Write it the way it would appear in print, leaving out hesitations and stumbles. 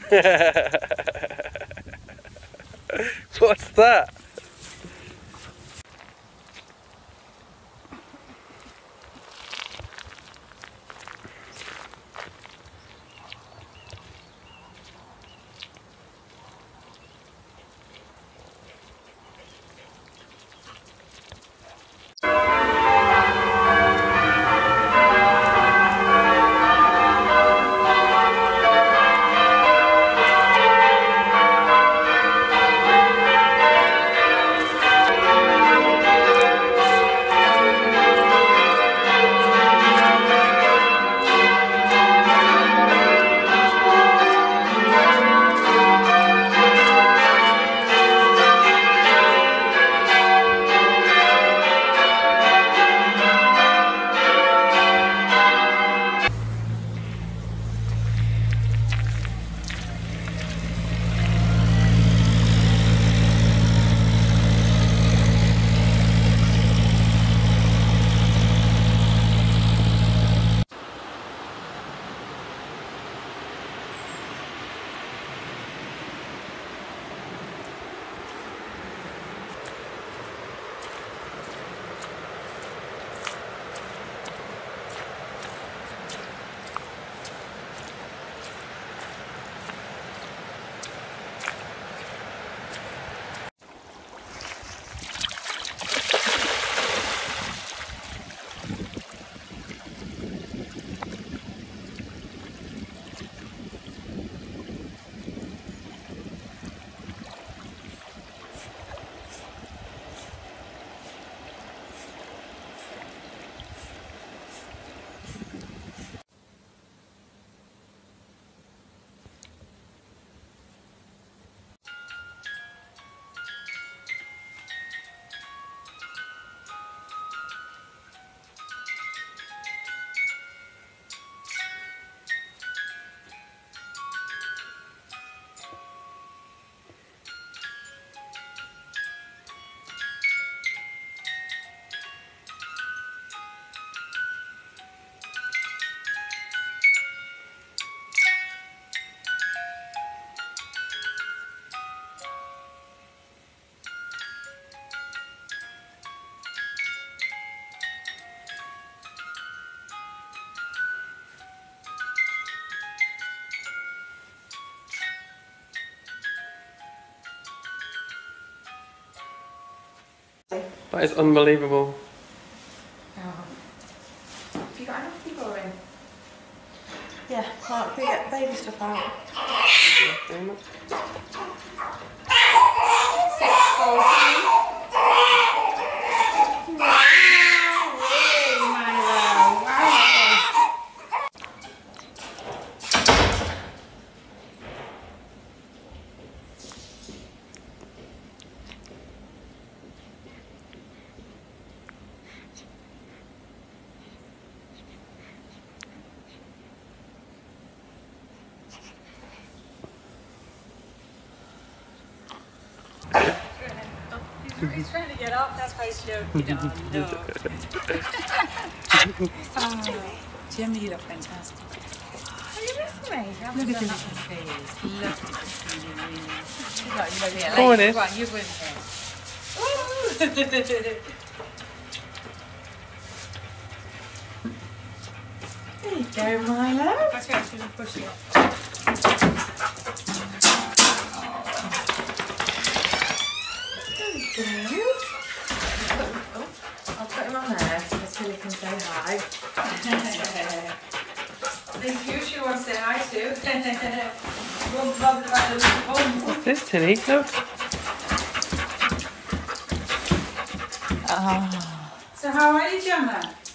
What's that? That is unbelievable. Oh. Have you got enough people in? Yeah, Mark, we get baby stuff out. 6:14. He's trying to get up, that's why he's joking. No. Jimmy, you look fantastic. Are you with me? Look at his face. Look at his Go on in. Go on, you go in first. There you go, Milo. Let's go to the push it up. I'll put him on there so Tilly can say hi. I think you should want to say hi too. What's this, Tilly? Look. So how are you, Gemma?